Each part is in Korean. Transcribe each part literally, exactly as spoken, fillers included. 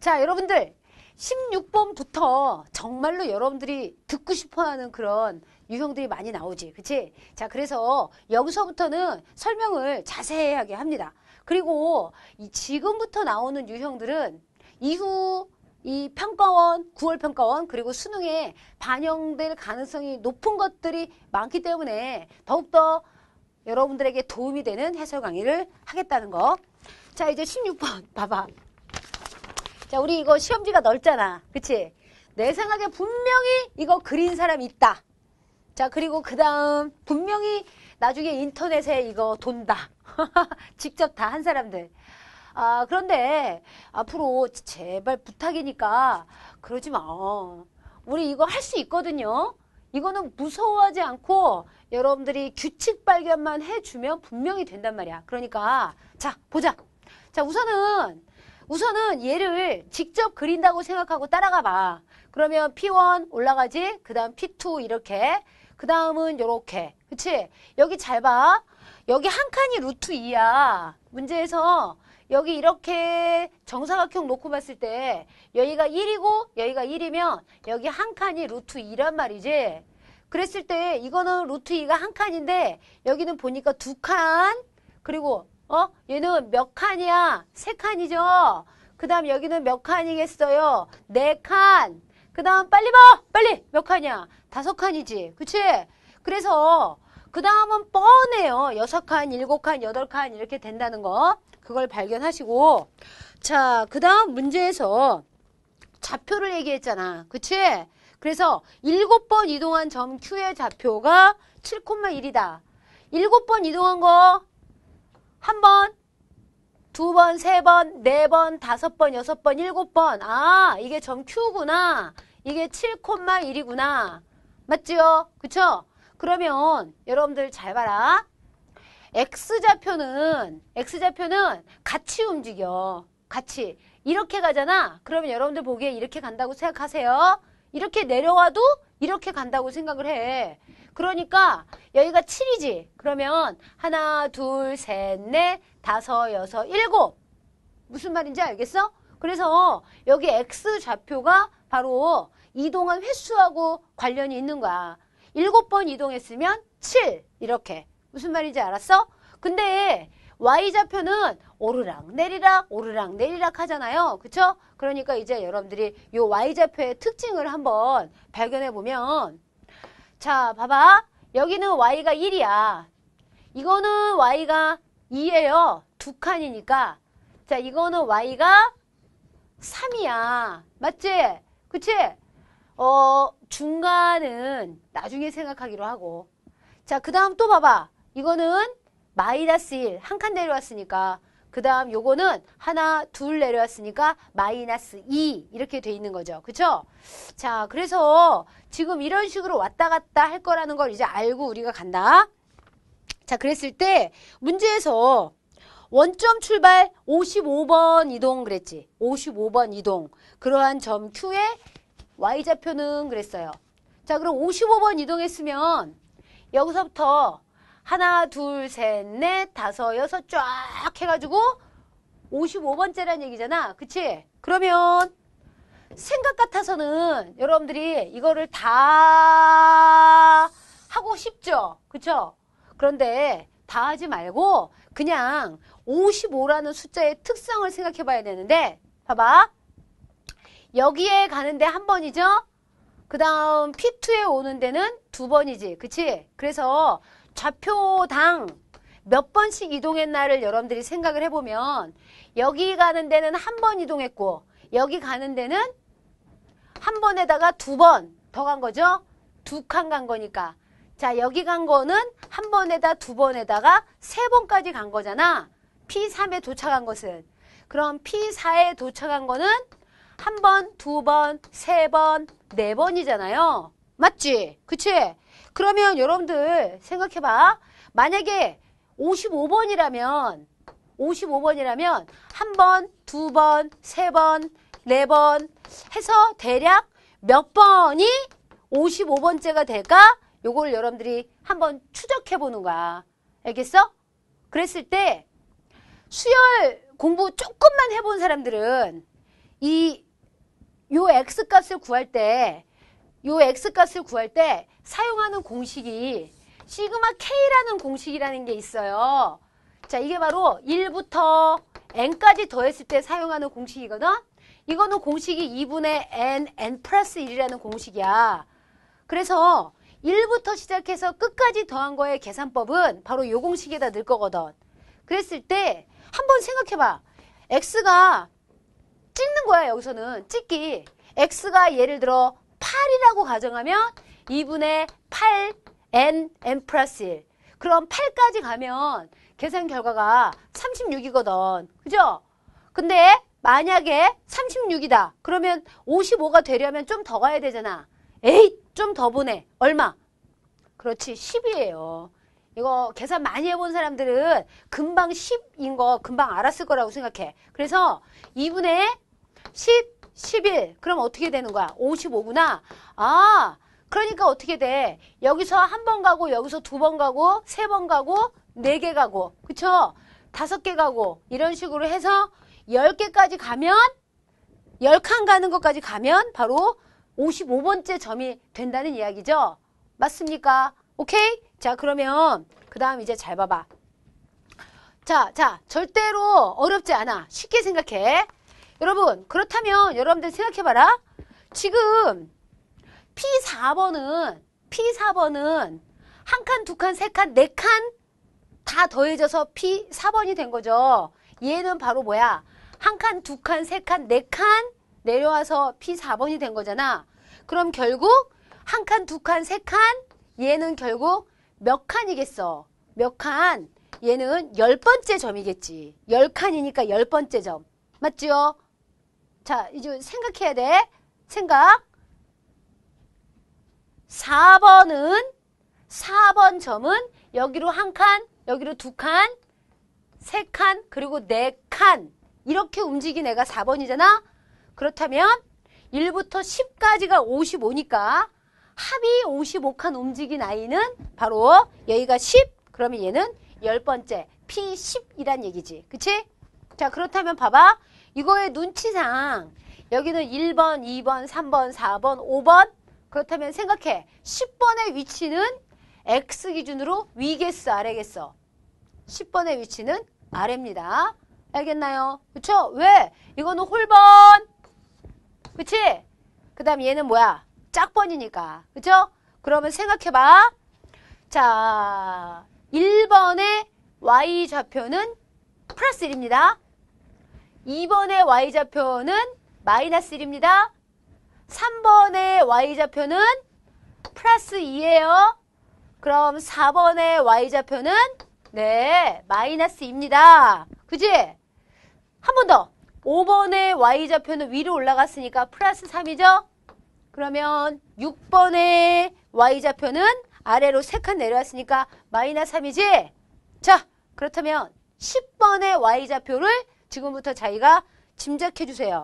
자, 여러분들 십육 번부터 정말로 여러분들이 듣고 싶어하는 그런 유형들이 많이 나오지. 그치? 자, 그래서 여기서부터는 설명을 자세하게 합니다. 그리고 이 지금부터 나오는 유형들은 이후 이 평가원, 구월 평가원 그리고 수능에 반영될 가능성이 높은 것들이 많기 때문에 더욱더 여러분들에게 도움이 되는 해설 강의를 하겠다는 거. 자, 이제 십육 번 봐봐. 자, 우리 이거 시험지가 넓잖아. 그치? 내 생각에 분명히 이거 그린 사람이 있다. 자, 그리고 그 다음 분명히 나중에 인터넷에 이거 돈다. 직접 다 한 사람들. 아, 그런데 앞으로 제발 부탁이니까 그러지 마. 우리 이거 할 수 있거든요. 이거는 무서워하지 않고 여러분들이 규칙 발견만 해주면 분명히 된단 말이야. 그러니까 자, 보자. 자, 우선은 우선은 얘를 직접 그린다고 생각하고 따라가 봐. 그러면 피 원 올라가지? 그 다음 피 투 이렇게. 그 다음은 요렇게. 그치? 여기 잘 봐. 여기 한 칸이 루트 이야. 문제에서 여기 이렇게 정사각형 놓고 봤을 때 여기가 일이고 여기가 일이면 여기 한 칸이 루트 이란 말이지. 그랬을 때 이거는 루트 이가 한 칸인데 여기는 보니까 두 칸. 그리고 어? 얘는 몇 칸이야? 세 칸이죠? 그 다음 여기는 몇 칸이겠어요? 네 칸. 그 다음 빨리 봐! 빨리! 몇 칸이야? 다섯 칸이지. 그치? 그래서 그 다음은 뻔해요. 여섯 칸, 일곱 칸, 여덟 칸 이렇게 된다는 거. 그걸 발견하시고. 자, 그 다음 문제에서 좌표를 얘기했잖아. 그치? 그래서 일곱 번 이동한 점 Q의 좌표가 칠 콤마 일이다. 일곱 번 이동한 거 한 번, 두 번, 세 번, 네 번, 다섯 번, 여섯 번, 일곱 번. 아, 이게 점 Q구나. 이게 칠 콤마 일이구나. 맞지요? 그쵸? 그러면 여러분들 잘 봐라. X좌표는, X좌표는 같이 움직여. 같이. 이렇게 가잖아. 그러면 여러분들 보기에 이렇게 간다고 생각하세요. 이렇게 내려와도 이렇게 간다고 생각을 해. 그러니까 여기가 칠이지. 그러면 하나, 둘, 셋, 넷, 다섯, 여섯, 일곱. 무슨 말인지 알겠어? 그래서 여기 X좌표가 바로 이동한 횟수하고 관련이 있는 거야. 일곱 번 이동했으면 칠. 이렇게. 무슨 말인지 알았어? 근데 Y좌표는 오르락 내리락 오르락 내리락 하잖아요. 그쵸? 그러니까 이제 여러분들이 이 Y좌표의 특징을 한번 발견해 보면 자, 봐봐. 여기는 Y가 일이야. 이거는 Y가 이예요. 두 칸이니까. 자, 이거는 Y가 삼이야. 맞지? 그치? 어, 중간은 나중에 생각하기로 하고. 자, 그 다음 또 봐봐. 이거는 마이너스 일. 한 칸 내려왔으니까. 그 다음 요거는 하나, 둘 내려왔으니까 마이너스 이. 이렇게 돼 있는 거죠. 그쵸? 자, 그래서 지금 이런 식으로 왔다 갔다 할 거라는 걸 이제 알고 우리가 간다. 자, 그랬을 때 문제에서 원점 출발 오십오 번 이동 그랬지. 오십오 번 이동. 그러한 점 Q의 Y좌표는 그랬어요. 자, 그럼 오십오 번 이동했으면 여기서부터 하나, 둘, 셋, 넷, 다섯, 여섯 쫙 해가지고 오십오 번째란 얘기잖아. 그치? 그러면 생각 같아서는 여러분들이 이거를 다 하고 싶죠? 그쵸? 그런데 다 하지 말고 그냥 오십오라는 숫자의 특성을 생각해 봐야 되는데 봐봐. 여기에 가는데 한 번이죠? 그 다음 피 투에 오는 데는 두 번이지. 그치? 그래서 좌표당 몇 번씩 이동했나를 여러분들이 생각을 해보면 여기 가는 데는 한 번 이동했고 여기 가는 데는 한 번에다가 두 번 더 간 거죠? 두 칸 간 거니까. 자, 여기 간 거는 한 번에다 두 번에다가 세 번까지 간 거잖아. 피 삼에 도착한 것은. 그럼 피 사에 도착한 거는 한 번, 두 번, 세 번, 네 번이잖아요. 맞지? 그치? 그러면 여러분들 생각해봐. 만약에 오십오 번이라면 오십오 번이라면 한 번, 두 번, 세 번, 네 번 해서 대략 몇 번이 오십오 번째가 될까? 요걸 여러분들이 한번 추적해 보는 거야. 알겠어? 그랬을 때 수열 공부 조금만 해본 사람들은 이, 요 x값을 구할 때, 요 x값을 구할 때 사용하는 공식이 시그마 k라는 공식이라는 게 있어요. 자, 이게 바로 일부터 n까지 더했을 때 사용하는 공식이거든? 이거는 공식이 이분의 n, n 플러스 일이라는 공식이야. 그래서 일부터 시작해서 끝까지 더한 거의 계산법은 바로 요 공식에다 넣을 거거든. 그랬을 때 한번 생각해봐. x가 찍는 거야, 여기서는. 찍기. x가 예를 들어 팔이라고 가정하면 이분의 팔 n, n 플러스 일. 그럼 팔까지 가면 계산 결과가 삼십육이거든. 그죠? 근데 만약에 삼십육이다. 그러면 오십오가 되려면 좀 더 가야 되잖아. 에이, 좀 더 보내. 얼마? 그렇지, 십이에요. 이거 계산 많이 해본 사람들은 금방 십인 거 금방 알았을 거라고 생각해. 그래서 이분의 십, 십일. 그럼 어떻게 되는 거야? 오십오구나. 아, 그러니까 어떻게 돼? 여기서 한 번 가고 여기서 두 번 가고 세 번 가고 네 개 가고, 그쵸? 다섯 개 가고 이런 식으로 해서 열 개까지 가면, 열 칸 가는 것까지 가면 바로 오십오 번째 점이 된다는 이야기죠. 맞습니까? 오케이? 자, 그러면 그 다음 이제 잘 봐봐. 자, 자, 절대로 어렵지 않아. 쉽게 생각해. 여러분, 그렇다면 여러분들 생각해봐라. 지금 피 사 번은 피 사 번은 한 칸, 두 칸, 세 칸, 네 칸 다 더해져서 피 사 번이 된 거죠. 얘는 바로 뭐야? 한 칸, 두 칸, 세 칸, 네 칸 내려와서 피 사 번이 된 거잖아. 그럼 결국 한 칸, 두 칸, 세 칸 얘는 결국 몇 칸이겠어? 몇 칸? 얘는 열 번째 점이겠지. 열 칸이니까 열 번째 점. 맞죠? 자, 이제 생각해야 돼. 생각. 사 번은 사 번 점은 여기로 한 칸, 여기로 두 칸, 세 칸, 그리고 네 칸. 이렇게 움직인 애가 사 번이잖아? 그렇다면 일부터 십까지가 오십오니까 합이 오십오 칸 움직인 아이는 바로 여기가 십, 그러면 얘는 열 번째, 피 십이란 얘기지. 그치? 자, 그렇다면 봐봐. 이거의 눈치상 여기는 일 번, 이 번, 삼 번, 사 번, 오 번. 그렇다면 생각해. 십 번의 위치는 X 기준으로 위겠어, 아래겠어? 십 번의 위치는 아래입니다. 알겠나요? 그쵸? 왜? 이거는 홀번. 그치? 그 다음 얘는 뭐야? 짝번이니까. 그쵸? 그러면 생각해봐. 자, 일 번의 Y좌표는 플러스 일입니다. 이 번의 Y좌표는 마이너스 일입니다. 삼 번의 Y좌표는 플러스 이예요. 그럼 사 번의 Y좌표는 네, 마이너스 이입니다. 그지? 한 번 더. 오 번의 Y좌표는 위로 올라갔으니까 플러스 삼이죠? 그러면 육 번의 Y좌표는 아래로 세 칸 내려왔으니까 마이너스 삼이지? 자, 그렇다면 십 번의 Y좌표를 지금부터 자기가 짐작해 주세요.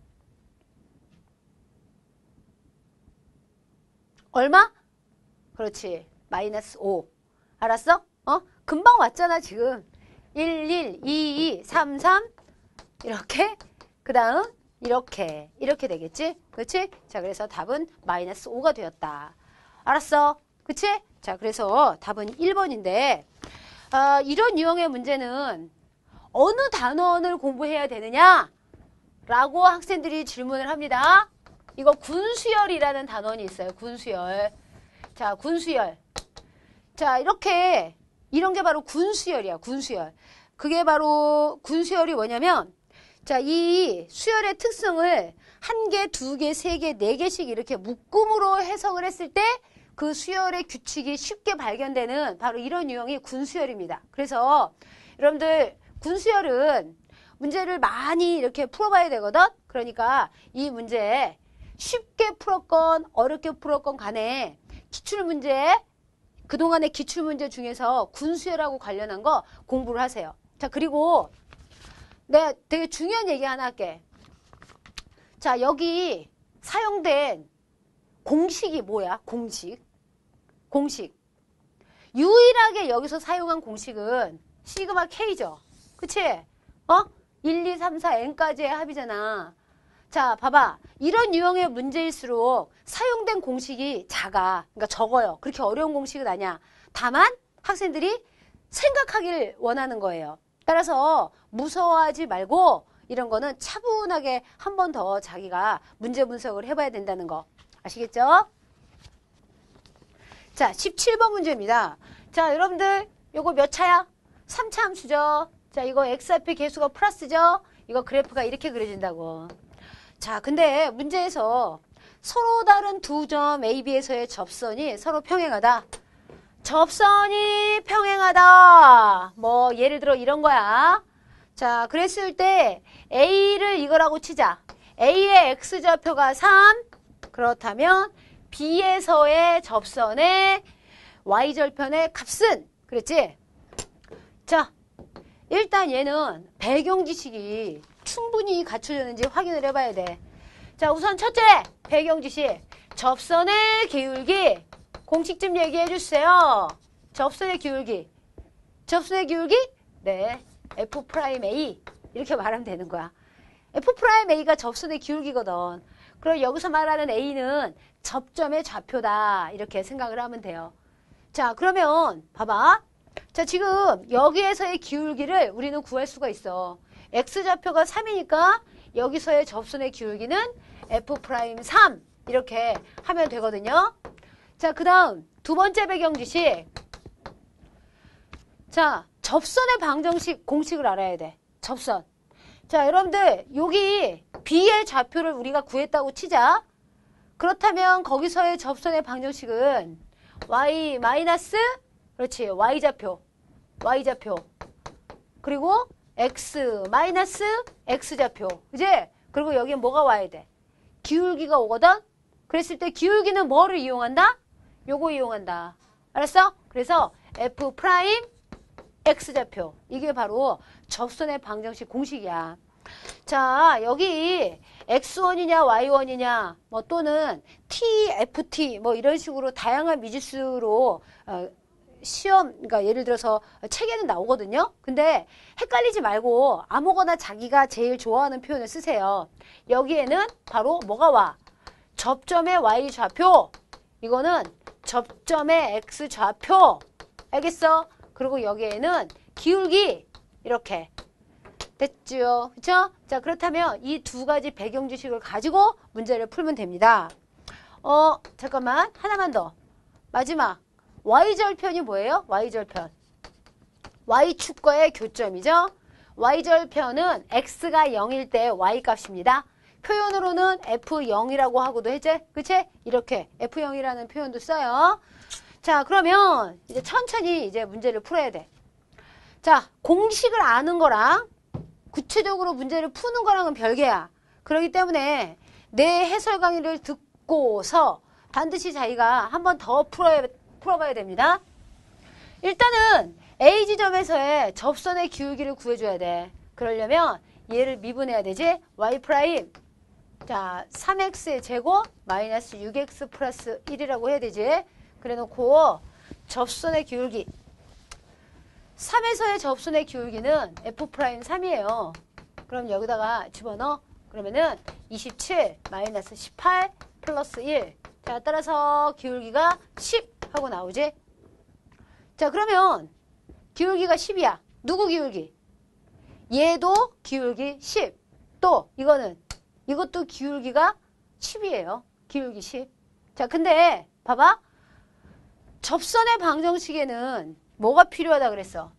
얼마? 그렇지. 마이너스 오. 알았어? 어? 금방 왔잖아, 지금. 일, 일, 이, 이, 삼, 삼. 이렇게. 그 다음, 이렇게. 이렇게 되겠지? 그렇지? 자, 그래서 답은 마이너스 오가 되었다. 알았어? 그치? 자, 그래서 답은 일 번인데, 아, 이런 유형의 문제는 어느 단원을 공부해야 되느냐? 라고 학생들이 질문을 합니다. 이거 군수열이라는 단원이 있어요. 군수열. 자, 군수열. 자, 이렇게 이런 게 바로 군수열이야. 군수열. 그게 바로 군수열이 뭐냐면 자, 이 수열의 특성을 한 개, 두 개, 세 개, 네 개씩 이렇게 묶음으로 해석을 했을 때 그 수열의 규칙이 쉽게 발견되는 바로 이런 유형이 군수열입니다. 그래서 여러분들 군수열은 문제를 많이 이렇게 풀어봐야 되거든. 그러니까 이 문제 쉽게 풀었건 어렵게 풀었건 간에 기출문제, 그동안의 기출문제 중에서 군수열하고 관련한 거 공부를 하세요. 자, 그리고 내가 되게 중요한 얘기 하나 할게. 자, 여기 사용된 공식이 뭐야? 공식. 공식. 유일하게 여기서 사용한 공식은 시그마 K죠. 그치? 어? 일, 이, 삼, 사, N까지의 합이잖아. 자, 봐봐. 이런 유형의 문제일수록 사용된 공식이 작아. 그러니까 적어요. 그렇게 어려운 공식은 아니야. 다만 학생들이 생각하길 원하는 거예요. 따라서 무서워하지 말고 이런 거는 차분하게 한 번 더 자기가 문제 분석을 해봐야 된다는 거. 아시겠죠? 자, 십칠 번 문제입니다. 자, 여러분들 요거 몇 차야? 삼 차 함수죠. 자, 이거 x 앞에 개수가 플러스죠. 이거 그래프가 이렇게 그려진다고. 자, 근데 문제에서 서로 다른 두 점 A, B에서의 접선이 서로 평행하다. 접선이 평행하다. 뭐 예를 들어 이런 거야. 자, 그랬을 때 A를 이거라고 치자. A의 X좌표가 삼. 그렇다면 B에서의 접선의 Y절편의 값은 그랬지? 자, 일단 얘는 배경 지식이 충분히 갖춰졌는지 확인을 해봐야 돼. 자, 우선 첫째, 배경 지식. 접선의 기울기. 공식 좀 얘기해 주세요. 접선의 기울기. 접선의 기울기? 네. F'A. 이렇게 말하면 되는 거야. F'A가 접선의 기울기거든. 그럼 여기서 말하는 A는 접점의 좌표다. 이렇게 생각을 하면 돼요. 자, 그러면 봐봐. 자, 지금 여기에서의 기울기를 우리는 구할 수가 있어. X좌표가 삼이니까 여기서의 접선의 기울기는 F'삼. 이렇게 하면 되거든요. 자, 그 다음 두 번째 배경 지식. 자, 접선의 방정식 공식을 알아야 돼. 접선. 자, 여러분들 여기 B의 좌표를 우리가 구했다고 치자. 그렇다면 거기서의 접선의 방정식은 Y 마이너스 그렇지. Y좌표. Y좌표. 그리고 X 마이너스 X좌표. 이제 그리고 여기에 뭐가 와야 돼? 기울기가 오거든? 그랬을 때 기울기는 뭐를 이용한다? 요거 이용한다. 알았어? 그래서 F 프라임 X좌표. 이게 바로 접선의 방정식 공식이야. 자, 여기 엑스 원이냐 와이 원이냐 뭐 또는 T, 에프티 뭐 이런 식으로 다양한 미지수로 어, 시험, 그러니까 예를 들어서 책에는 나오거든요. 근데 헷갈리지 말고 아무거나 자기가 제일 좋아하는 표현을 쓰세요. 여기에는 바로 뭐가 와? 접점의 Y 좌표. 이거는 접점의 X 좌표. 알겠어? 그리고 여기에는 기울기. 이렇게. 됐죠? 그쵸? 자, 그렇다면 이 두 가지 배경 지식을 가지고 문제를 풀면 됩니다. 어, 잠깐만. 하나만 더. 마지막. Y절편이 뭐예요? Y절편. Y축과의 교점이죠? Y절편은 X가 영일 때 Y 값입니다. 표현으로는 에프 영이라고 하고도 했지? 그치? 이렇게 에프 영이라는 표현도 써요. 자, 그러면 이제 천천히 이제 문제를 풀어야 돼. 자, 공식을 아는 거랑 구체적으로 문제를 푸는 거랑은 별개야. 그렇기 때문에 내 해설 강의를 듣고서 반드시 자기가 한 번 더 풀어야, 풀어봐야 됩니다. 일단은 A 지점에서의 접선의 기울기를 구해줘야 돼. 그러려면 얘를 미분해야 되지? Y 프라임. 자, 삼 엑스의 제곱 마이너스 육 엑스 플러스 일이라고 해야 되지? 그래 놓고 접선의 기울기. 삼에서의 접선의 기울기는 에프 프라임 삼이에요. 그럼 여기다가 집어넣어. 그러면은 이십칠 마이너스 십팔 플러스 일. 자, 따라서 기울기가 십 하고 나오지? 자, 그러면 기울기가 십이야. 누구 기울기? 얘도 기울기 십. 또 이거는 이것도 기울기가 십이에요. 기울기 십. 자, 근데 봐봐. 접선의 방정식에는 뭐가 필요하다 그랬어?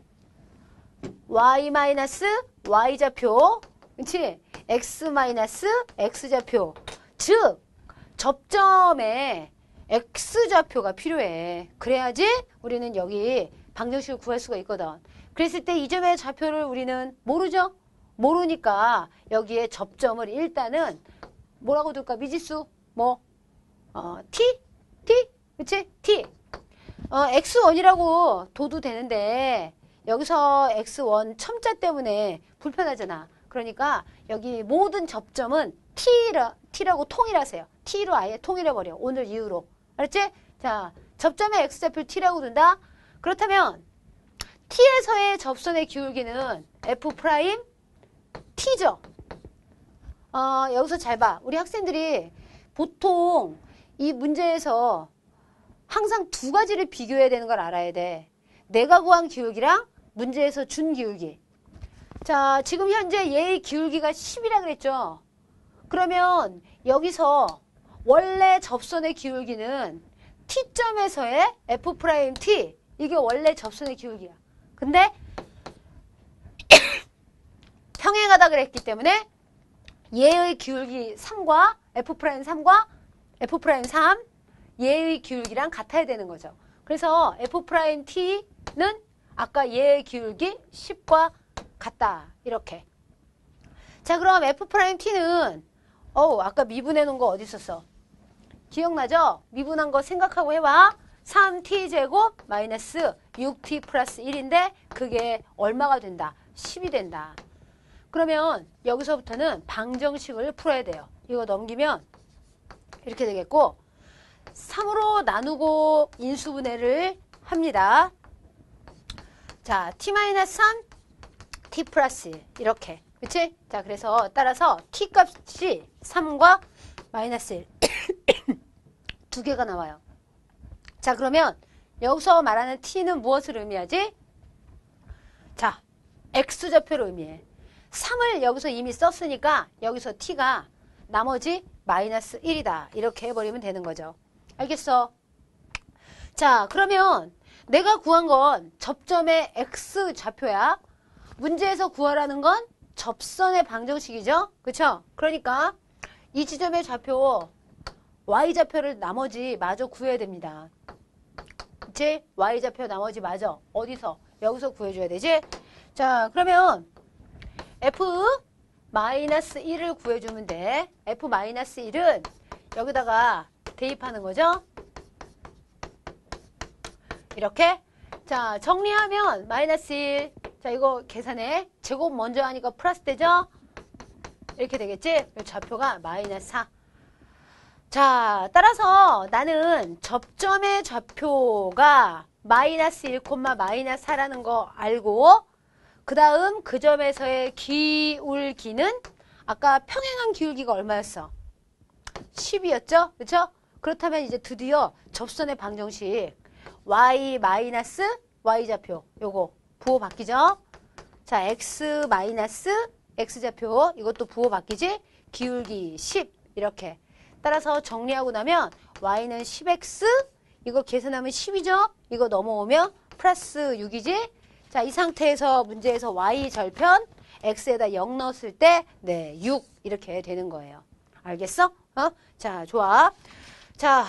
Y 마이너스 Y좌표. 그치? X 마이너스 X좌표. 즉, 접점에 X좌표가 필요해. 그래야지 우리는 여기 방정식을 구할 수가 있거든. 그랬을 때 이 점의 좌표를 우리는 모르죠? 모르니까 여기에 접점을 일단은 뭐라고 둘까? 미지수? 뭐? 어, T? T? 그치? T. 어, 엑스 원이라고 둬도 되는데 여기서 엑스 원 첨자 때문에 불편하잖아. 그러니까 여기 모든 접점은 T라, T라고 통일하세요. T로 아예 통일해버려. 오늘 이후로. 알았지? 자, 접점의 X좌표를 T라고 둔다. 그렇다면 T에서의 접선의 기울기는 F 프라임 T죠. 어, 여기서 잘 봐. 우리 학생들이 보통 이 문제에서 항상 두 가지를 비교해야 되는 걸 알아야 돼. 내가 구한 기울기랑 문제에서 준 기울기. 자, 지금 현재 얘의 기울기가 십이라 그랬죠. 그러면 여기서 원래 접선의 기울기는 T점에서의 F'T, 이게 원래 접선의 기울기야. 근데 평행하다 그랬기 때문에 얘의 기울기 삼과 F'삼과 F'삼, 얘의 기울기랑 같아야 되는 거죠. 그래서 F'T는 아까 얘의 기울기 십과 같다. 이렇게. 자, 그럼 F'T는 어우, 아까 미분해 놓은 거 어디 있었어? 기억나죠? 미분한 거 생각하고 해봐. 삼 티 제곱 마이너스 육 티 플러스 일인데 그게 얼마가 된다? 십이 된다. 그러면 여기서부터는 방정식을 풀어야 돼요. 이거 넘기면 이렇게 되겠고, 삼으로 나누고 인수분해를 합니다. 자, t 마이너스 삼, t 플러스 일 이렇게. 그치? 자, 그래서 따라서 t 값이 삼과 마이너스 일 두 개가 나와요. 자, 그러면 여기서 말하는 t는 무엇을 의미하지? 자, x좌표를 의미해. 삼을 여기서 이미 썼으니까 여기서 t가 나머지 마이너스 일이다. 이렇게 해버리면 되는 거죠. 알겠어? 자, 그러면 내가 구한 건 접점의 x좌표야. 문제에서 구하라는 건 접선의 방정식이죠? 그쵸? 그러니까 이 지점의 좌표 y좌표를 나머지 마저 구해야 됩니다. 그치? y좌표 나머지 마저 어디서? 여기서 구해줘야 되지? 자, 그러면 f 마이너스 일을 구해주면 돼. f 마이너스 일은 여기다가 대입하는 거죠. 이렇게. 자, 정리하면 마이너스 일. 자, 이거 계산해. 제곱 먼저 하니까 플러스 되죠? 이렇게 되겠지? 좌표가 마이너스 사. 자, 따라서 나는 접점의 좌표가 마이너스 일, 마이너스 사라는 거 알고, 그 다음 그 점에서의 기울기는 아까 평행한 기울기가 얼마였어? 십이었죠? 그렇죠? 그렇다면 이제 드디어 접선의 방정식 y 마이너스 y좌표 요거 부호 바뀌죠? 자, x 마이너스 x좌표 이것도 부호 바뀌지? 기울기 십 이렇게. 따라서 정리하고 나면 y는 십 엑스 이거 계산하면 십이죠? 이거 넘어오면 플러스 육이지? 자, 이 상태에서 문제에서 y 절편 x에다 영 넣었을 때 네, 육 이렇게 되는 거예요. 알겠어? 어? 자, 좋아. 자,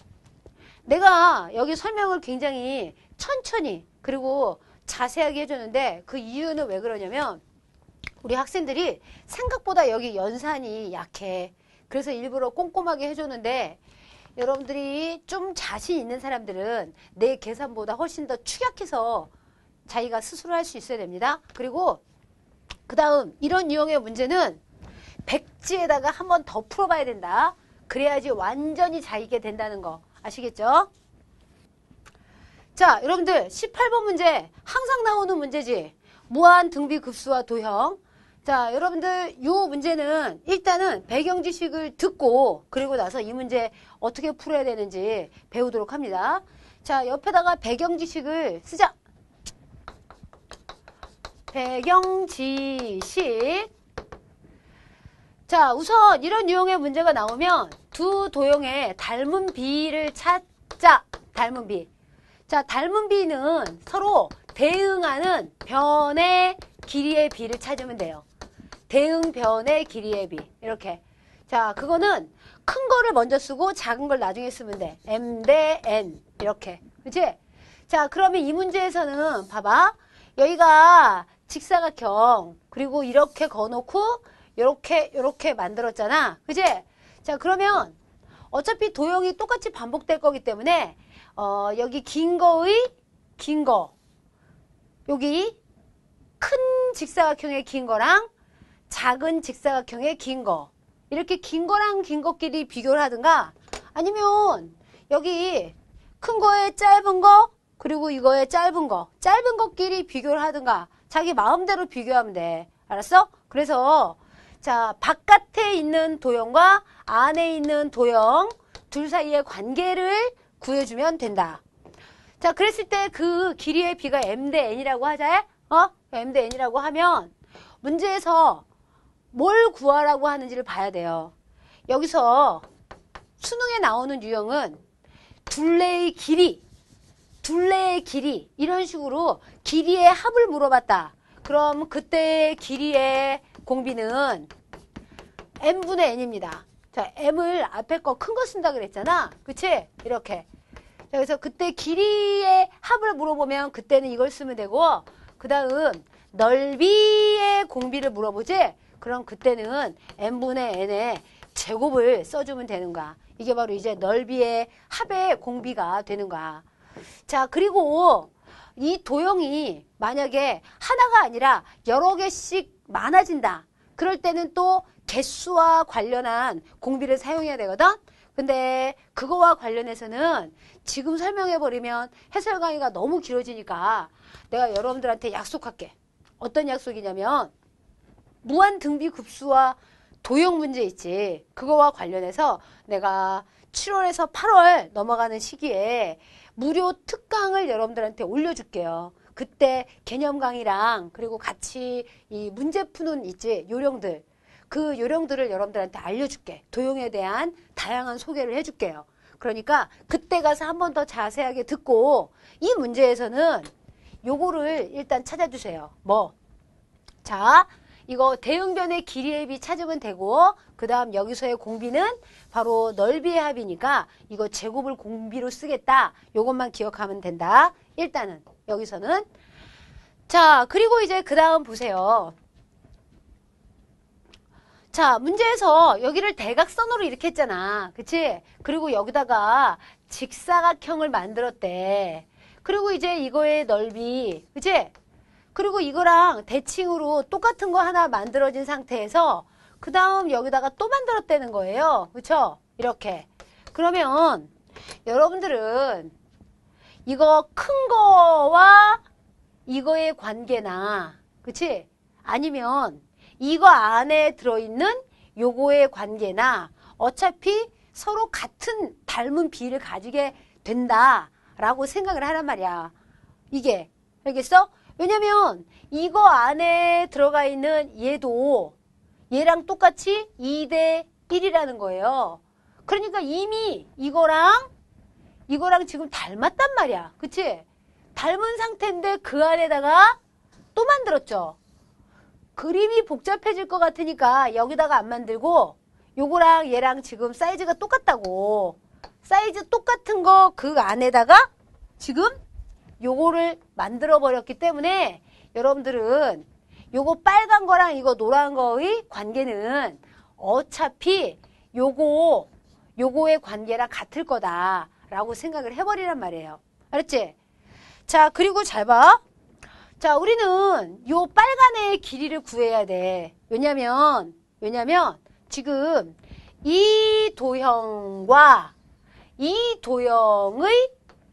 내가 여기 설명을 굉장히 천천히 그리고 자세하게 해줬는데 그 이유는 왜 그러냐면 우리 학생들이 생각보다 여기 연산이 약해. 그래서 일부러 꼼꼼하게 해줬는데 여러분들이 좀 자신 있는 사람들은 내 계산보다 훨씬 더 축약해서 자기가 스스로 할 수 있어야 됩니다. 그리고 그 다음 이런 유형의 문제는 백지에다가 한 번 더 풀어봐야 된다. 그래야지 완전히 잘 있게 된다는 거 아시겠죠? 자, 여러분들 십팔 번 문제 항상 나오는 문제지. 무한 등비급수와 도형. 자, 여러분들 이 문제는 일단은 배경 지식을 듣고 그리고 나서 이 문제 어떻게 풀어야 되는지 배우도록 합니다. 자, 옆에다가 배경 지식을 쓰자. 배경 지식. 자, 우선 이런 유형의 문제가 나오면 두 도형의 닮은 비를 찾자. 닮은 비. 자, 닮은 비는 서로 대응하는 변의 길이의 비를 찾으면 돼요. 대응 변의 길이의 비. 이렇게. 자, 그거는 큰 거를 먼저 쓰고 작은 걸 나중에 쓰면 돼. M 대 N. 이렇게. 그치? 자, 그러면 이 문제에서는 봐봐. 여기가 직사각형. 그리고 이렇게 거놓고 이렇게 이렇게 만들었잖아. 그치? 자, 그러면 어차피 도형이 똑같이 반복될 거기 때문에 어, 여기 긴 거의 긴 거. 여기 큰 직사각형의 긴 거랑 작은 직사각형의 긴 거. 이렇게 긴 거랑 긴 거끼리 비교를 하든가 아니면 여기 큰 거에 짧은 거 그리고 이거에 짧은 거. 짧은 거끼리 비교를 하든가 자기 마음대로 비교하면 돼. 알았어? 그래서 자, 바깥에 있는 도형과 안에 있는 도형 둘 사이의 관계를 구해주면 된다. 자, 그랬을 때 그 길이의 b가 m 대 n이라고 하자. 어? m 대 n이라고 하면 문제에서 뭘 구하라고 하는지를 봐야 돼요. 여기서 수능에 나오는 유형은 둘레의 길이, 둘레의 길이 이런 식으로 길이의 합을 물어봤다. 그럼 그때 길이의 공비는 m분의 n입니다. 자, m을 앞에 거 큰 거 쓴다 그랬잖아. 그치? 이렇게. 자, 그래서 그때 길이의 합을 물어보면 그때는 이걸 쓰면 되고, 그 다음 넓이의 공비를 물어보지? 그럼 그때는 m분의 n의 제곱을 써주면 되는 거야. 이게 바로 이제 넓이의 합의 공비가 되는 거야. 자, 그리고 이 도형이 만약에 하나가 아니라 여러 개씩 많아진다. 그럴 때는 또 개수와 관련한 공비를 사용해야 되거든. 근데 그거와 관련해서는 지금 설명해버리면 해설 강의가 너무 길어지니까 내가 여러분들한테 약속할게. 어떤 약속이냐면 무한등비 급수와 도형 문제 있지. 그거와 관련해서 내가 칠월에서 팔월 넘어가는 시기에 무료 특강을 여러분들한테 올려줄게요. 그때 개념 강의랑 그리고 같이 이 문제 푸는 있지. 요령들. 그 요령들을 여러분들한테 알려줄게. 도형에 대한 다양한 소개를 해줄게요. 그러니까 그때 가서 한 번 더 자세하게 듣고 이 문제에서는 요거를 일단 찾아주세요. 뭐? 자, 이거 대응변의 길이의 비 찾으면 되고 그 다음 여기서의 공비는 바로 넓이의 합이니까 이거 제곱을 공비로 쓰겠다. 요것만 기억하면 된다. 일단은 여기서는. 자, 그리고 이제 그 다음 보세요. 자, 문제에서 여기를 대각선으로 이렇게 했잖아. 그치? 그리고 여기다가 직사각형을 만들었대. 그리고 이제 이거의 넓이, 그치? 그리고 이거랑 대칭으로 똑같은 거 하나 만들어진 상태에서 그 다음 여기다가 또 만들었다는 거예요. 그쵸? 이렇게. 그러면 여러분들은 이거 큰 거와 이거의 관계나, 그치? 아니면 이거 안에 들어있는 요거의 관계나 어차피 서로 같은 닮은 비를 가지게 된다라고 생각을 하란 말이야. 이게. 알겠어? 왜냐면 이거 안에 들어가 있는 얘도 얘랑 똑같이 이 대 일이라는 거예요. 그러니까 이미 이거랑 이거랑 지금 닮았단 말이야. 그치? 닮은 상태인데 그 안에다가 또 만들었죠. 그림이 복잡해질 것 같으니까 여기다가 안 만들고 요거랑 얘랑 지금 사이즈가 똑같다고. 사이즈 똑같은 거 그 안에다가 지금 요거를 만들어 버렸기 때문에 여러분들은 요거 빨간 거랑 이거 노란 거의 관계는 어차피 요거 요거의 관계랑 같을 거다라고 생각을 해버리란 말이에요. 알았지? 자, 그리고 잘 봐. 자, 우리는 요 빨간의 길이를 구해야 돼. 왜냐면 왜냐면 지금 이 도형과 이 도형의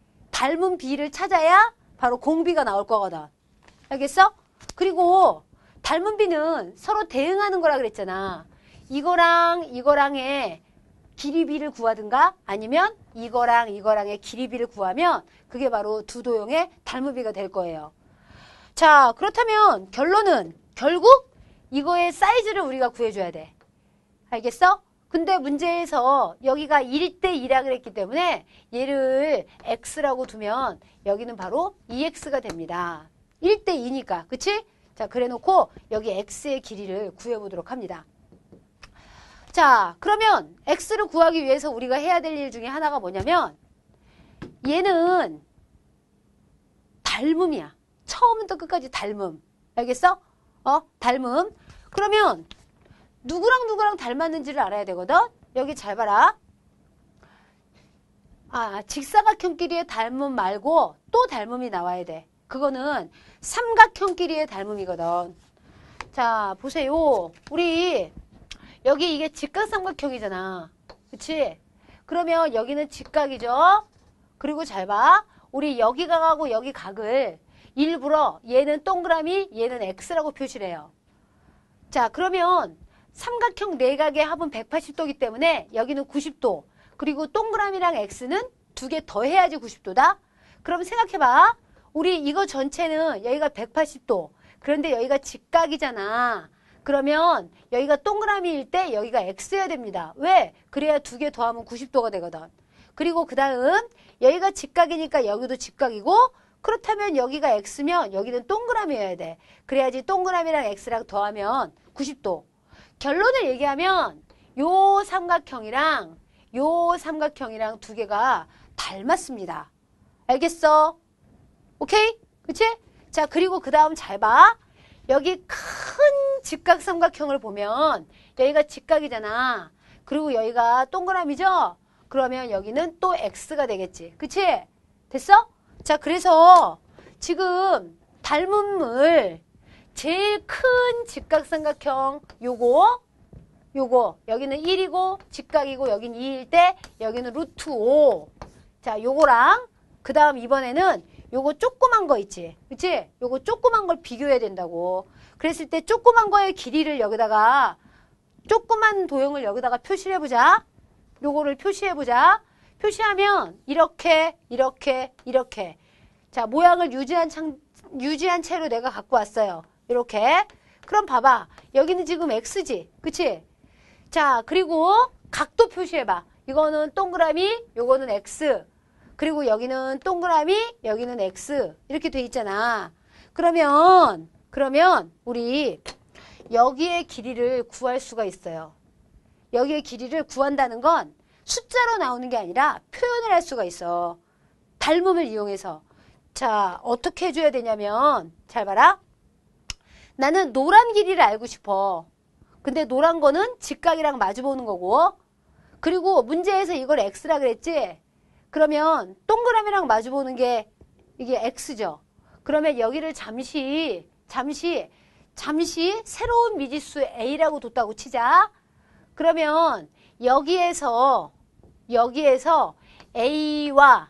닮은 비를 찾아야 바로 공비가 나올 거거든. 알겠어? 그리고 닮은 비는 서로 대응하는 거라 그랬잖아. 이거랑 이거랑의 길이비를 구하든가 아니면 이거랑 이거랑의 길이비를 구하면 그게 바로 두 도형의 닮은 비가 될 거예요. 자, 그렇다면 결론은 결국 이거의 사이즈를 우리가 구해줘야 돼. 알겠어? 근데 문제에서 여기가 일 대 이라 그랬기 때문에 얘를 x라고 두면 여기는 바로 이 엑스가 됩니다. 일 대 이니까. 그치? 자, 그래 놓고 여기 x의 길이를 구해보도록 합니다. 자, 그러면 x를 구하기 위해서 우리가 해야 될 일 중에 하나가 뭐냐면 얘는 닮음이야. 처음부터 끝까지 닮음. 알겠어? 어? 닮음. 그러면 누구랑 누구랑 닮았는지를 알아야 되거든? 여기 잘 봐라. 아, 직사각형끼리의 닮음 말고 또 닮음이 나와야 돼. 그거는 삼각형끼리의 닮음이거든. 자, 보세요. 우리 여기 이게 직각삼각형이잖아. 그치? 그러면 여기는 직각이죠? 그리고 잘 봐. 우리 여기 각하고 여기 각을 일부러 얘는 동그라미, 얘는 x라고 표시를 해요. 자, 그러면 삼각형 내각의 합은 백팔십 도이기 때문에 여기는 구십 도. 그리고 동그라미랑 X는 두 개 더 해야지 구십 도다. 그럼 생각해봐. 우리 이거 전체는 여기가 백팔십 도. 그런데 여기가 직각이잖아. 그러면 여기가 동그라미일 때 여기가 X여야 됩니다. 왜? 그래야 두 개 더하면 구십 도가 되거든. 그리고 그 다음 여기가 직각이니까 여기도 직각이고 그렇다면 여기가 X면 여기는 동그라미여야 돼. 그래야지 동그라미랑 X랑 더하면 구십 도. 결론을 얘기하면 요 삼각형이랑 요 삼각형이랑 두 개가 닮았습니다. 알겠어? 오케이? 그치? 자, 그리고 그 다음 잘 봐. 여기 큰 직각삼각형을 보면 여기가 직각이잖아. 그리고 여기가 동그라미죠? 그러면 여기는 또 X가 되겠지. 그치? 됐어? 자, 그래서 지금 닮은 물 제일 큰 직각삼각형 요거 요거 여기는 일이고 직각이고 여기는 이일 때 여기는 루트 오. 자, 요거랑 그 다음 이번에는 요거 조그만 거 있지. 그치? 요거 조그만 걸 비교해야 된다고. 그랬을 때 조그만 거의 길이를 여기다가 조그만 도형을 여기다가 표시를 해보자. 요거를 표시해보자. 표시하면 이렇게 이렇게 이렇게 자, 모양을 유지한 창, 유지한 채로 내가 갖고 왔어요. 이렇게. 그럼 봐봐. 여기는 지금 X지. 그치? 자, 그리고 각도 표시해봐. 이거는 동그라미, 요거는 X. 그리고 여기는 동그라미, 여기는 X. 이렇게 돼 있잖아. 그러면, 그러면 우리 여기의 길이를 구할 수가 있어요. 여기의 길이를 구한다는 건 숫자로 나오는 게 아니라 표현을 할 수가 있어. 닮음을 이용해서. 자, 어떻게 해줘야 되냐면 잘 봐라. 나는 노란 길이를 알고 싶어. 근데 노란 거는 직각이랑 마주보는 거고 그리고 문제에서 이걸 X라 그랬지? 그러면 동그라미랑 마주보는 게 이게 X죠. 그러면 여기를 잠시 잠시 잠시 새로운 미지수 A라고 뒀다고 치자. 그러면 여기에서 여기에서 A와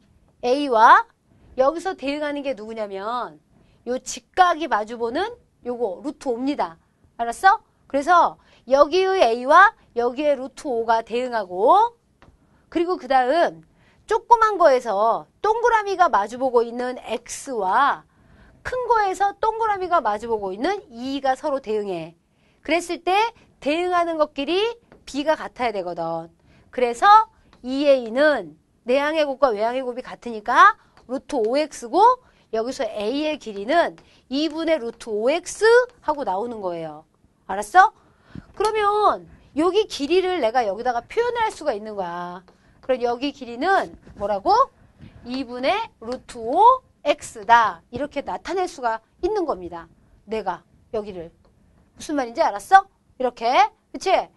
A와 여기서 대응하는 게 누구냐면 요 직각이 마주보는 요거 루트 오입니다. 알았어? 그래서 여기의 A와 여기의 루트 오가 대응하고 그리고 그 다음 조그만 거에서 동그라미가 마주보고 있는 X와 큰 거에서 동그라미가 마주보고 있는 이가 서로 대응해. 그랬을 때 대응하는 것끼리 B가 같아야 되거든. 그래서 이 에이는 내항의 곱과 외항의 곱이 같으니까 루트 오 엑스고 여기서 A의 길이는 이분의 루트 오 엑스 하고 나오는 거예요. 알았어? 그러면 여기 길이를 내가 여기다가 표현을 할 수가 있는 거야. 그럼 여기 길이는 뭐라고? 이분의 루트 오 엑스다. 이렇게 나타낼 수가 있는 겁니다. 내가 여기를. 무슨 말인지 알았어? 이렇게. 그치?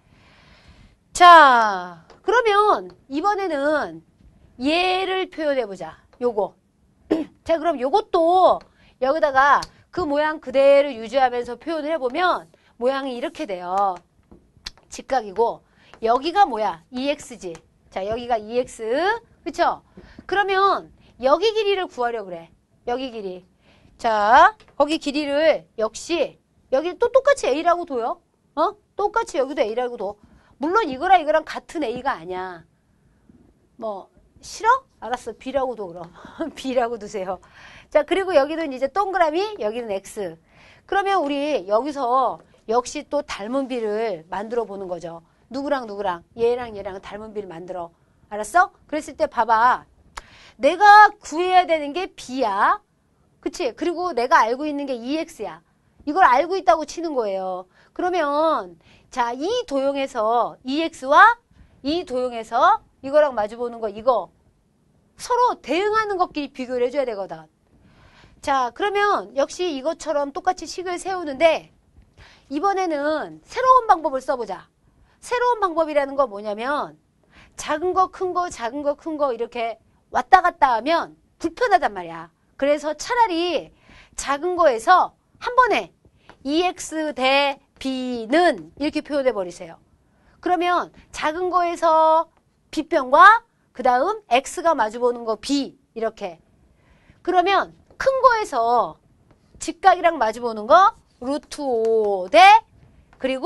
자, 그러면 이번에는 얘를 표현해보자. 요거. 자, 그럼 요것도 여기다가 그 모양 그대로 유지하면서 표현을 해보면 모양이 이렇게 돼요. 직각이고 여기가 뭐야? 이 엑스지. 자, 여기가 이 엑스. 그쵸? 그러면 여기 길이를 구하려고 그래. 여기 길이. 자, 거기 길이를 역시 여기 또 똑같이 A라고 둬요. 어? 똑같이 여기도 A라고 둬. 물론 이거랑 이거랑 같은 A가 아니야. 뭐 싫어? 알았어. B라고 둬 그럼. B라고 두세요. 자, 그리고 여기는 이제 동그라미, 여기는 X. 그러면 우리 여기서 역시 또 닮은 비를 만들어 보는 거죠. 누구랑 누구랑 얘랑 얘랑 닮은 비를 만들어. 알았어? 그랬을 때 봐봐. 내가 구해야 되는 게 B야. 그치? 그리고 내가 알고 있는 게 이 엑스야. 이걸 알고 있다고 치는 거예요. 그러면 자, 이 도형에서 이 엑스와 이 도형에서 이거랑 마주보는 거 이거 서로 대응하는 것끼리 비교를 해줘야 되거든. 자, 그러면 역시 이것처럼 똑같이 식을 세우는데 이번에는 새로운 방법을 써보자. 새로운 방법이라는 거 뭐냐면 작은 거, 큰 거, 작은 거, 큰 거 이렇게 왔다 갔다 하면 불편하단 말이야. 그래서 차라리 작은 거에서 한 번에 이 엑스 대 B는 이렇게 표현해 버리세요. 그러면 작은 거에서 B평과 그 다음 X가 마주보는 거 B 이렇게. 그러면 큰 거에서 직각이랑 마주보는 거 루트 오 대 그리고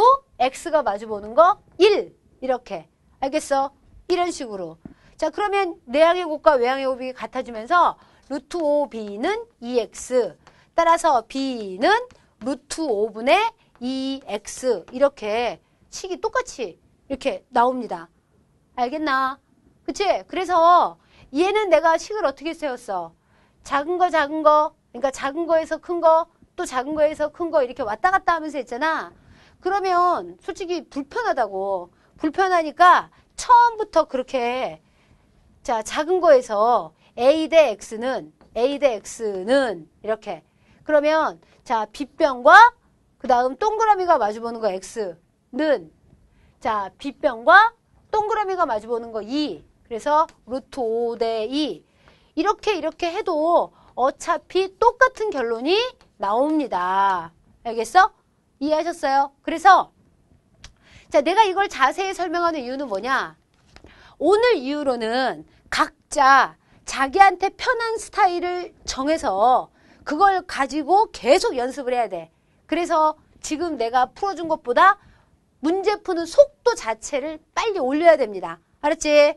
x가 마주보는 거 일. 이렇게. 알겠어? 이런 식으로. 자, 그러면 내항의 곱과 외항의 곱이 같아지면서 루트 오 b는 이 엑스. 따라서 b는 루트 오분의 이 엑스. 이렇게 식이 똑같이 이렇게 나옵니다. 알겠나? 그치? 그래서 얘는 내가 식을 어떻게 세웠어? 작은 거 작은 거, 그러니까 작은 거에서 큰 거, 또 작은 거에서 큰 거 이렇게 왔다 갔다 하면서 했잖아. 그러면 솔직히 불편하다고. 불편하니까 처음부터 그렇게 자 작은 거에서 a 대 x는 a 대 x는 이렇게 그러면 자 빗변과 그 다음 동그라미가 마주보는 거 x는 자 빗변과 동그라미가 마주보는 거 이. 그래서 루트 오 대 이. 이렇게 이렇게 해도 어차피 똑같은 결론이 나옵니다. 알겠어? 이해하셨어요? 그래서 자 내가 이걸 자세히 설명하는 이유는 뭐냐? 오늘 이후로는 각자 자기한테 편한 스타일을 정해서 그걸 가지고 계속 연습을 해야 돼. 그래서 지금 내가 풀어준 것보다 문제 푸는 속도 자체를 빨리 올려야 됩니다. 알았지?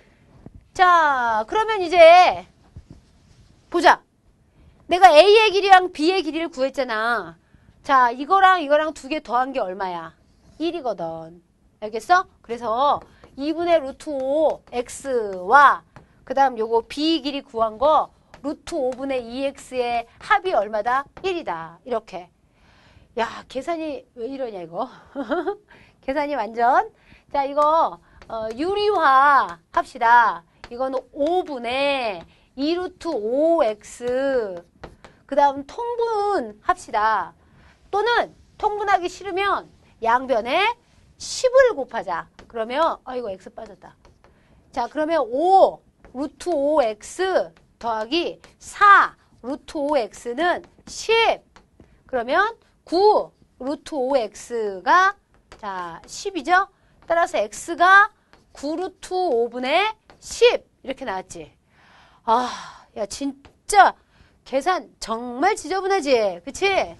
자, 그러면 이제 보자. 내가 A의 길이랑 B의 길이를 구했잖아. 자, 이거랑 이거랑 두 개 더한 게 얼마야? 일이거든. 알겠어? 그래서 이분의 루트 오 x와 그 다음 요거 B 길이 구한 거 루트 오분의 이 엑스의 합이 얼마다? 일이다. 이렇게. 야, 계산이 왜 이러냐 이거. 계산이 완전. 자, 이거 어, 유리화 합시다. 이거는 오분의 이 루트 오 엑스 그 다음 통분 합시다. 또는 통분하기 싫으면 양변에 십을 곱하자. 그러면 아 이거 x 빠졌다. 자 그러면 오 루트 오 엑스 더하기 사 루트 오 엑스는 십. 그러면 구 루트 오 엑스가 자 십이죠. 따라서 x가 구 루트 오분의 십 이렇게 나왔지. 아, 야 진짜 계산 정말 지저분하지, 그치?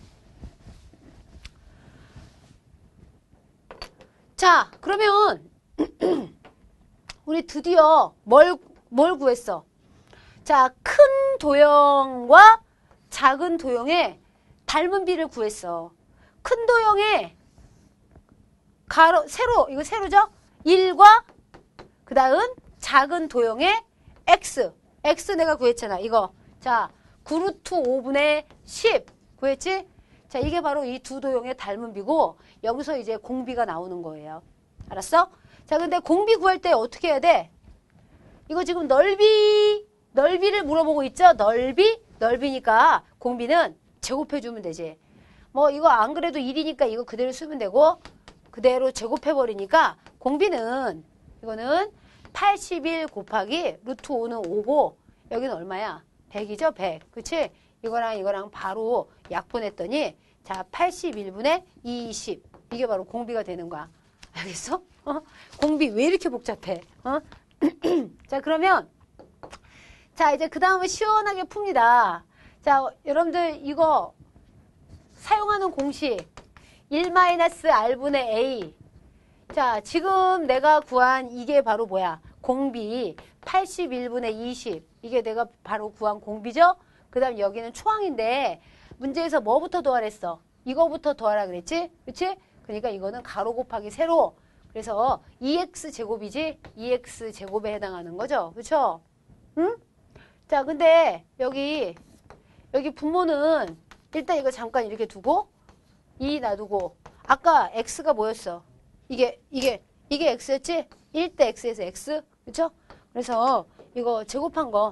자, 그러면 우리 드디어 뭘, 뭘 구했어? 자, 큰 도형과 작은 도형의 닮은 비를 구했어. 큰 도형의 가로, 세로, 이거 세로죠? 일과 그 다음 작은 도형의 x. x 내가 구했잖아, 이거. 자, 구 루트 오분의 십 구했지? 자, 이게 바로 이 두 도형의 닮은 비고 여기서 이제 공비가 나오는 거예요. 알았어? 자, 근데 공비 구할 때 어떻게 해야 돼? 이거 지금 넓이, 넓이를 물어보고 있죠? 넓이? 넓이니까 공비는 제곱해주면 되지. 뭐 이거 안 그래도 일이니까 이거 그대로 쓰면 되고 그대로 제곱해버리니까 공비는 이거는 팔십일 곱하기 루트 오는 오고 여기는 얼마야? 백이죠? 백. 그치? 이거랑 이거랑 바로 약분했더니 자 팔십일분의 이십. 이게 바로 공비가 되는 거야. 알겠어? 어? 공비 왜 이렇게 복잡해? 어? 자 그러면 자 이제 그 다음은 시원하게 풉니다. 자 여러분들 이거 사용하는 공식 일 마이너스 알분의 A. 자 지금 내가 구한 이게 바로 뭐야? 공비 팔십일분의 이십. 이게 내가 바로 구한 공비죠? 그 다음 여기는 초항인데 문제에서 뭐부터 더하랬어? 이거부터 더하라 그랬지? 그치? 그러니까 이거는 가로 곱하기 세로. 그래서 이 엑스 제곱이지? 이 엑스 제곱에 해당하는 거죠? 그쵸? 응? 자 근데 여기 여기 분모는 일단 이거 잠깐 이렇게 두고 이 놔두고 아까 x가 뭐였어? 이게 이게 이게 x였지? 일 대 x에서 x. 그쵸? 그래서 이거 제곱한 거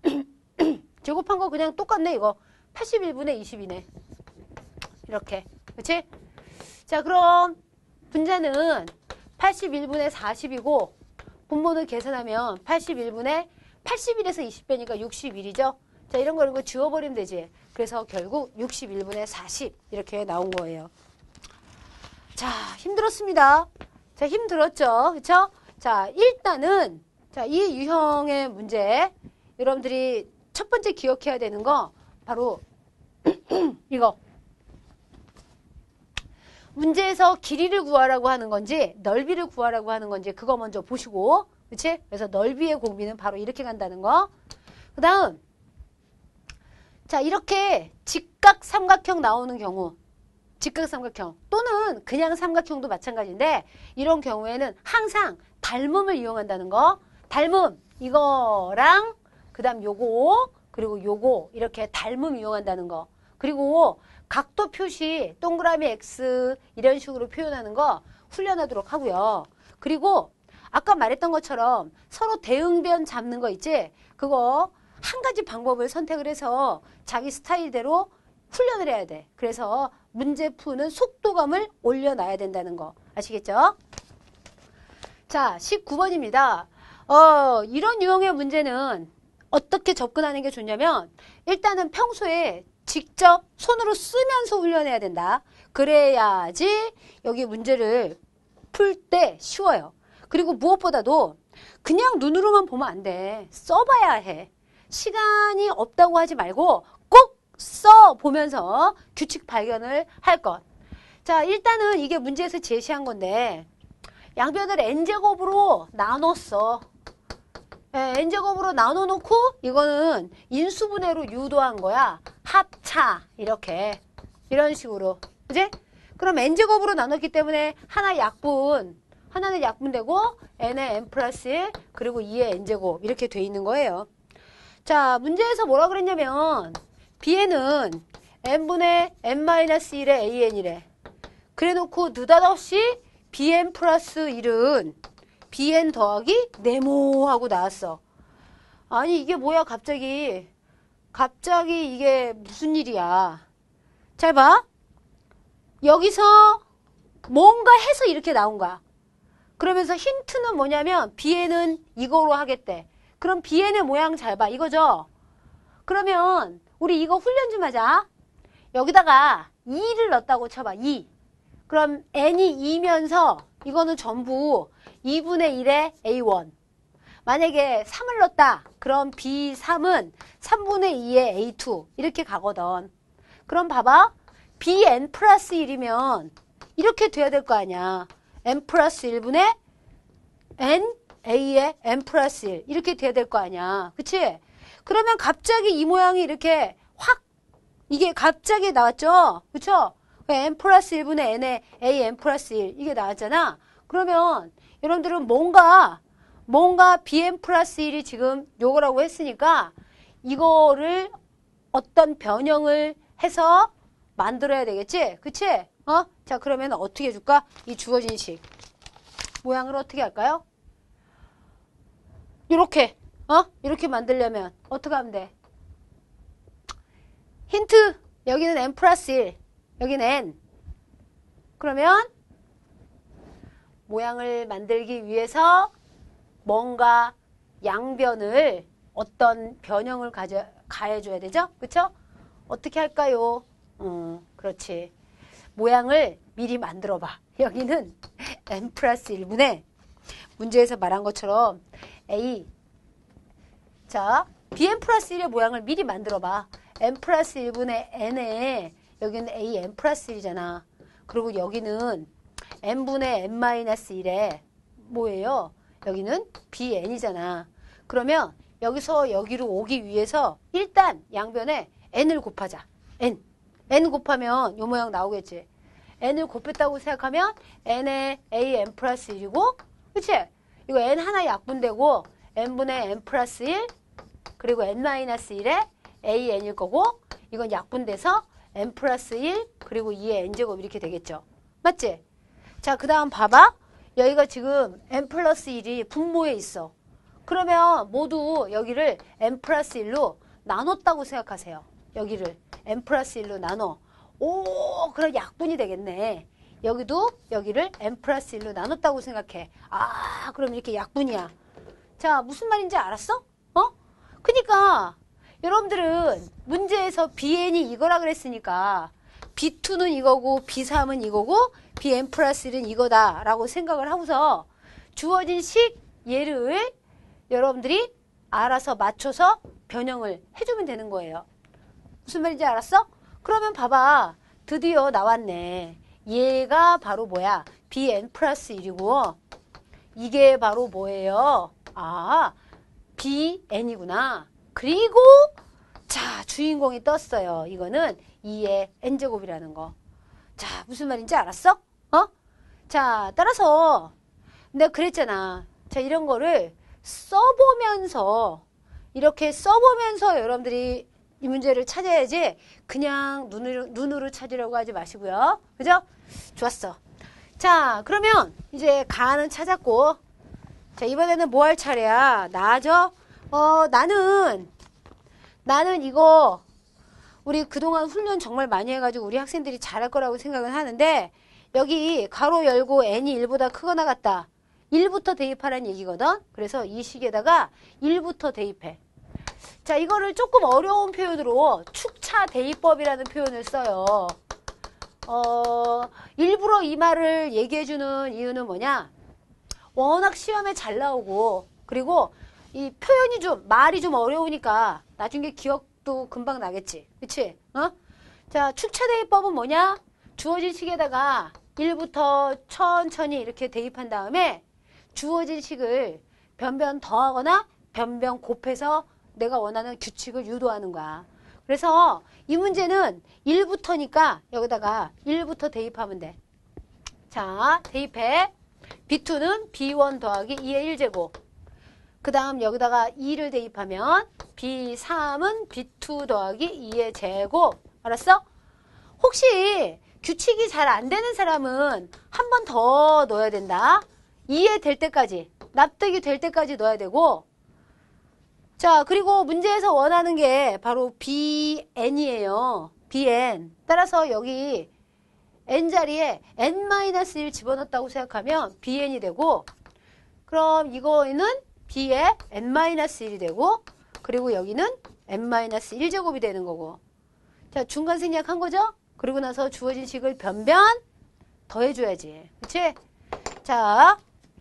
제곱한 거 그냥 똑같네 이거. 팔십일분의 이십이네. 이렇게. 그치? 자 그럼 분자는 팔십일분의 사십이고 분모는 계산하면 팔십일분의 팔십일에서 이십 빼니까 육십일이죠. 자 이런 거 이런 거 지워버리면 되지. 그래서 결국 육십일분의 사십 이렇게 나온 거예요. 자 힘들었습니다. 자 힘들었죠. 그쵸? 자 일단은 자 이 유형의 문제 여러분들이 첫 번째 기억해야 되는 거 바로 이거. 문제에서 길이를 구하라고 하는 건지 넓이를 구하라고 하는 건지 그거 먼저 보시고, 그치? 그래서 넓이의 공비는 바로 이렇게 간다는 거. 그 다음, 자, 이렇게 직각 삼각형 나오는 경우, 직각 삼각형 또는 그냥 삼각형도 마찬가지인데 이런 경우에는 항상 닮음을 이용한다는 거. 닮음, 이거랑 그 다음 요거 그리고 요거 이렇게 닮음 이용한다는 거. 그리고 각도 표시 동그라미 X 이런 식으로 표현하는 거 훈련하도록 하고요. 그리고 아까 말했던 것처럼 서로 대응변 잡는 거 있지? 그거 한 가지 방법을 선택을 해서 자기 스타일대로 훈련을 해야 돼. 그래서 문제 푸는 속도감을 올려놔야 된다는 거. 아시겠죠? 자, 십구 번입니다. 어, 이런 유형의 문제는 어떻게 접근하는 게 좋냐면 일단은 평소에 직접 손으로 쓰면서 훈련해야 된다. 그래야지 여기 문제를 풀 때 쉬워요. 그리고 무엇보다도 그냥 눈으로만 보면 안 돼. 써봐야 해. 시간이 없다고 하지 말고 꼭 써보면서 규칙 발견을 할 것. 자, 일단은 이게 문제에서 제시한 건데 양변을 n제곱으로 나눴어. 예, n제곱으로 나눠놓고 이거는 인수분해로 유도한 거야. 합차 이렇게 이런 식으로, 그지? 그럼 n제곱으로 나눴기 때문에 하나 약분, 하나는 약분되고 n에 n 플러스 일 그리고 이에 n제곱 이렇게 돼 있는 거예요. 자, 문제에서 뭐라 그랬냐면 b에는 n분의 n 마이너스 일에 an이래. 그래놓고 느닷없이 bn 플러스 일은 bn 더하기 네모하고 나왔어. 아니 이게 뭐야 갑자기. 갑자기 이게 무슨 일이야. 잘 봐. 여기서 뭔가 해서 이렇게 나온 거야. 그러면서 힌트는 뭐냐면 bn은 이거로 하겠대. 그럼 bn의 모양 잘 봐. 이거죠? 그러면 우리 이거 훈련 좀 하자. 여기다가 이를 넣었다고 쳐봐. 이. 그럼 n이 이면서 이거는 전부 이분의 일에 에이 원. 만약에 삼을 넣었다. 그럼 비 삼은 삼분의 이에 에이 투. 이렇게 가거든. 그럼 봐봐. bn 플러스 일이면 이렇게 돼야 될 거 아니야. n 플러스 일분의 n a의 n 플러스 일. 이렇게 돼야 될 거 아니야. 그치? 그러면 갑자기 이 모양이 이렇게 확 이게 갑자기 나왔죠? 그쵸? n 플러스 일분의 n의 a n 플러스 일. 이게 나왔잖아. 그러면 여러분들은 뭔가 뭔가 bn 플러스 일이 지금 요거라고 했으니까 이거를 어떤 변형을 해서 만들어야 되겠지? 그치? 어? 자, 그러면 어떻게 해줄까? 이 주어진 식. 모양을 어떻게 할까요? 요렇게. 어? 이렇게 만들려면 어떻게 하면 돼? 힌트. 여기는 n 플러스 일. 여기는 n. 그러면 모양을 만들기 위해서 뭔가 양변을 어떤 변형을 가져, 가해줘야 되죠? 그쵸? 어떻게 할까요? 음, 그렇지. 모양을 미리 만들어 봐. 여기는 n 플러스 일분의 문제에서 말한 것처럼 a. 자, bn 플러스 일의 모양을 미리 만들어 봐. n 플러스 일분의 n에 여기는 a n 플러스 일이잖아. 그리고 여기는 n분의 n 마이너스 일에 뭐예요? 여기는 bn이잖아. 그러면 여기서 여기로 오기 위해서 일단 양변에 n을 곱하자. n. n 곱하면 요 모양 나오겠지. n을 곱했다고 생각하면 n에 a n 플러스 일이고, 그치? 이거 n 하나 약분되고 n분의 n 플러스 일 그리고 n 마이너스 일에 a n일 거고, 이건 약분돼서 n 플러스 일 그리고 이에 n제곱 이렇게 되겠죠. 맞지? 자, 그 다음 봐봐. 여기가 지금 n 플러스 일이 분모에 있어. 그러면 모두 여기를 n 플러스 일로 나눴다고 생각하세요. 여기를 n 플러스 일로 나눠. 오, 그럼 약분이 되겠네. 여기도 여기를 n 플러스 일로 나눴다고 생각해. 아, 그럼 이렇게 약분이야. 자, 무슨 말인지 알았어? 어? 그니까 여러분들은 문제에서 bn이 이거라 그랬으니까 비 투는 이거고 비 삼은 이거고 bn 플러스 일은 이거다 라고 생각을 하고서 주어진 식 얘를 여러분들이 알아서 맞춰서 변형을 해주면 되는 거예요. 무슨 말인지 알았어? 그러면 봐봐. 드디어 나왔네. 얘가 바로 뭐야? bn 플러스 일이고 이게 바로 뭐예요? 아, bn이구나. 그리고 자, 주인공이 떴어요. 이거는 이의 n제곱이라는 거. 자, 무슨 말인지 알았어? 어? 자, 따라서 내가 그랬잖아. 자, 이런 거를 써보면서 이렇게 써보면서 여러분들이 이 문제를 찾아야지 그냥 눈으로, 눈으로 찾으려고 하지 마시고요. 그죠? 좋았어. 자, 그러면 이제 가는 찾았고 자, 이번에는 뭐 할 차례야? 나죠? 어, 나는 나는 이거 우리 그동안 훈련 정말 많이 해가지고 우리 학생들이 잘할 거라고 생각을 하는데 여기 가로 열고 n이 일보다 크거나 같다. 일부터 대입하라는 얘기거든. 그래서 이 식에다가 일부터 대입해. 자, 이거를 조금 어려운 표현으로 축차 대입법이라는 표현을 써요. 어, 일부러 이 말을 얘기해주는 이유는 뭐냐? 워낙 시험에 잘 나오고 그리고 이 표현이 좀 말이 좀 어려우니까 나중에 기억도 금방 나겠지. 그치? 어? 자, 축차 대입법은 뭐냐? 주어진 식에다가 일부터 천천히 이렇게 대입한 다음에 주어진 식을 변변 더하거나 변변 곱해서 내가 원하는 규칙을 유도하는 거야. 그래서 이 문제는 일부터니까 여기다가 일부터 대입하면 돼. 자, 대입해. 비투는 비원 더하기 이의 일 제곱. 그 다음 여기다가 이를 대입하면 비삼은 비투 더하기 이의 제곱. 알았어? 혹시 규칙이 잘 안 되는 사람은 한 번 더 넣어야 된다. 이해 될 때까지, 납득이 될 때까지 넣어야 되고 자, 그리고 문제에서 원하는 게 바로 bn이에요. bn. 따라서 여기 n자리에 n-일 집어넣었다고 생각하면 bn이 되고 그럼 이거는 b에 n-일이 되고 그리고 여기는 n-일 제곱이 되는 거고 자, 중간 생략한 거죠? 그리고 나서 주어진 식을 변변 더해줘야지. 그치? 자,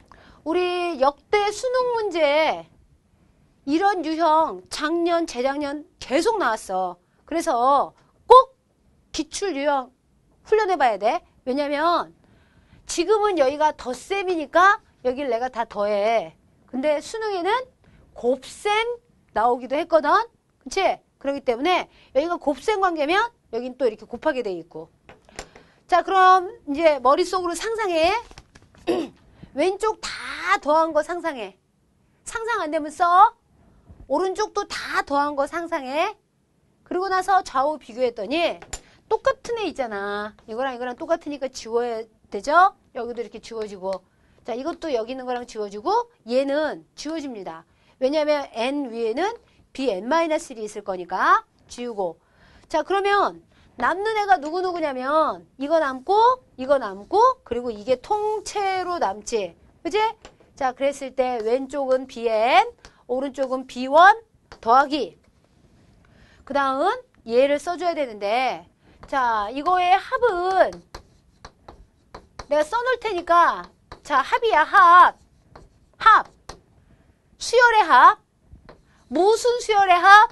우리 역대 수능 문제 이런 유형 작년, 재작년 계속 나왔어. 그래서 꼭 기출 유형 훈련해봐야 돼. 왜냐면 지금은 여기가 덧셈이니까 여기를 내가 다 더해. 근데 수능에는 곱셈 나오기도 했거든. 그치? 그렇기 때문에 여기가 곱셈 관계면 여긴 또 이렇게 곱하게 돼 있고. 자, 그럼 이제 머릿속으로 상상해. 왼쪽 다 더한 거 상상해. 상상 안 되면 써. 오른쪽도 다 더한 거 상상해. 그리고 나서 좌우 비교했더니 똑같은 애 있잖아. 이거랑 이거랑 똑같으니까 지워야 되죠? 여기도 이렇게 지워지고. 자, 이것도 여기 있는 거랑 지워지고 얘는 지워집니다. 왜냐하면 n 위에는 bn-일이 있을 거니까 지우고. 자, 그러면 남는 애가 누구누구냐면 이거 남고 이거 남고 그리고 이게 통째로 남지. 그치? 자, 그랬을 때 왼쪽은 bn 오른쪽은 비원 더하기 그 다음 얘를 써줘야 되는데 자, 이거의 합은 내가 써놓을 테니까 자, 합이야. 합 합 수열의 합 무슨 수열의 합?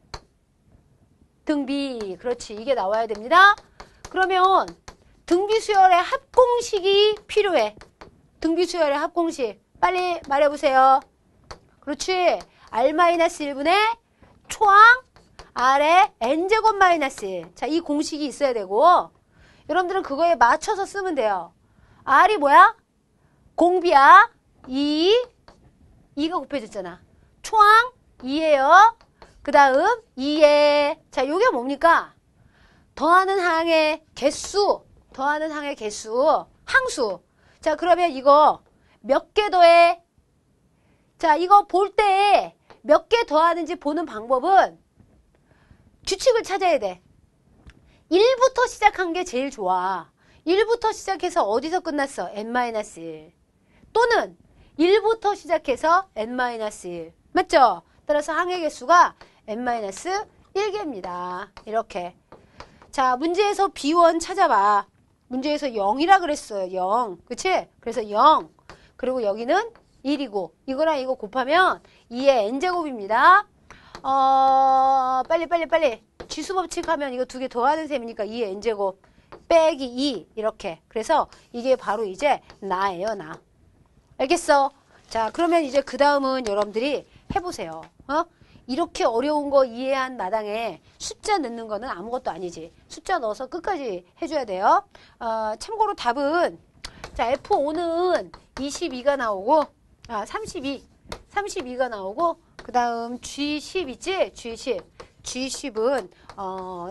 등비. 그렇지. 이게 나와야 됩니다. 그러면 등비 수열의 합공식이 필요해. 등비 수열의 합공식 빨리 말해보세요. 그렇지. r-일분의 초항 r의 n제곱 마이너스 일. 자, 이 공식이 있어야 되고 여러분들은 그거에 맞춰서 쓰면 돼요. r이 뭐야? 공비야. 이. 이가 곱해졌잖아. 초항 이예요. 그 다음 이에 자, 요게 뭡니까? 더하는 항의 개수. 더하는 항의 개수. 항수. 자, 그러면 이거 몇 개 더해? 자, 이거 볼 때 몇 개 더하는지 보는 방법은 규칙을 찾아야 돼. 일부터 시작한 게 제일 좋아. 일부터 시작해서 어디서 끝났어? n-일. 또는 일부터 시작해서 n-일. 맞죠? 따라서 항의 개수가 n-일 개입니다. 이렇게. 자, 문제에서 비원 찾아봐. 문제에서 영이라 그랬어요. 영. 그치? 그래서 영. 그리고 여기는 일이고 이거랑 이거 곱하면 이의 n제곱입니다. 어, 빨리 빨리 빨리. 지수법칙 하면 이거 두 개 더하는 셈이니까 이의 n제곱. 빼기 이 이렇게. 그래서 이게 바로 이제 나예요, 나. 알겠어? 자, 그러면 이제 그 다음은 여러분들이 해보세요. 어? 이렇게 어려운 거 이해한 마당에 숫자 넣는 거는 아무것도 아니지. 숫자 넣어서 끝까지 해줘야 돼요. 어, 참고로 답은 자 에프 오는 이십이가 나오고 아 삼십이 삼십이가 나오고 그 다음 지 십 있지? 지 십 지 십은 어,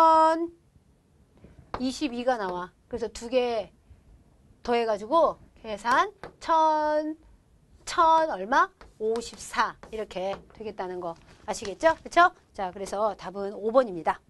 천이십이가 나와. 그래서 두 개 더해가지고 계산 천, 천 얼마? 오십사 이렇게 되겠다는 거 아시겠죠? 그쵸? 자, 그래서 답은 오 번입니다.